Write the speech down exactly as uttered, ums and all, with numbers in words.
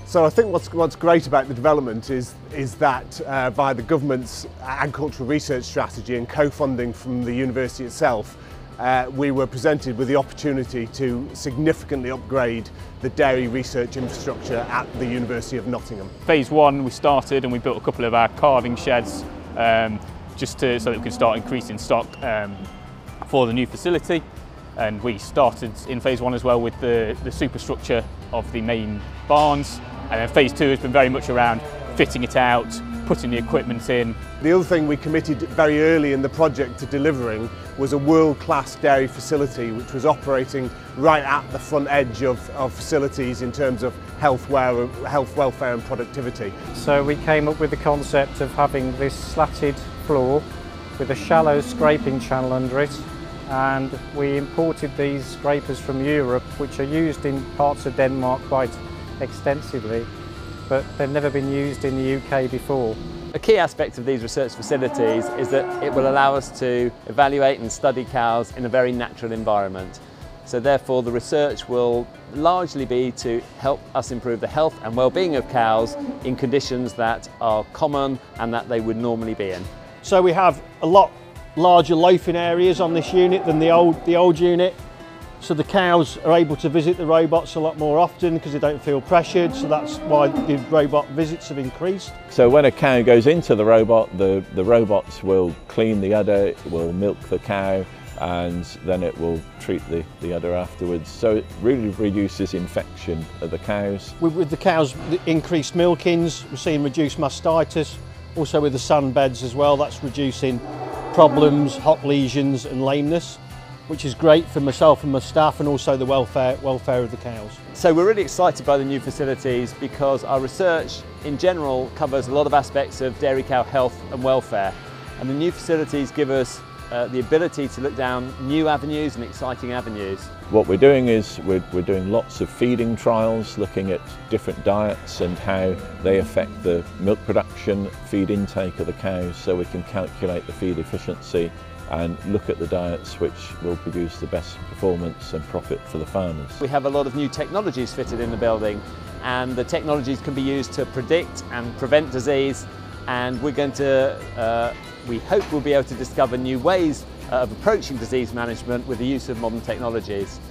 So I think what's, what's great about the development is, is that uh, via the government's agricultural research strategy and co-funding from the university itself, uh, we were presented with the opportunity to significantly upgrade the dairy research infrastructure at the University of Nottingham. Phase one we started and we built a couple of our calving sheds um, just to, so that we could start increasing stock um, for the new facility. And we started in phase one as well with the, the superstructure of the main barns. And then phase two has been very much around fitting it out, putting the equipment in. The other thing we committed very early in the project to delivering was a world-class dairy facility which was operating right at the front edge of, of facilities in terms of health, well, health, welfare and productivity. So we came up with the concept of having this slatted floor with a shallow scraping channel under it, and we imported these scrapers from Europe, which are used in parts of Denmark quite extensively, but they've never been used in the U K before. A key aspect of these research facilities is that it will allow us to evaluate and study cows in a very natural environment. So therefore the research will largely be to help us improve the health and well-being of cows in conditions that are common and that they would normally be in. So we have a lot larger loafing areas on this unit than the old, the old unit. So the cows are able to visit the robots a lot more often because they don't feel pressured, so that's why the robot visits have increased. So when a cow goes into the robot, the, the robots will clean the udder, it will milk the cow, and then it will treat the, the udder afterwards. So it really reduces infection of the cows. With, with the cows, the increased milkings, we're seeing reduced mastitis. Also with the sunbeds as well, that's reducing problems, hot lesions and lameness, which is great for myself and my staff and also the welfare, welfare of the cows. So we're really excited by the new facilities because our research in general covers a lot of aspects of dairy cow health and welfare, and the new facilities give us uh, the ability to look down new avenues and exciting avenues. What we're doing is we're, we're doing lots of feeding trials, looking at different diets and how they affect the milk production, feed intake of the cows, so we can calculate the feed efficiency and look at the diets which will produce the best performance and profit for the farmers. We have a lot of new technologies fitted in the building, and the technologies can be used to predict and prevent disease, and we're going to, uh, we hope we'll be able to discover new ways of approaching disease management with the use of modern technologies.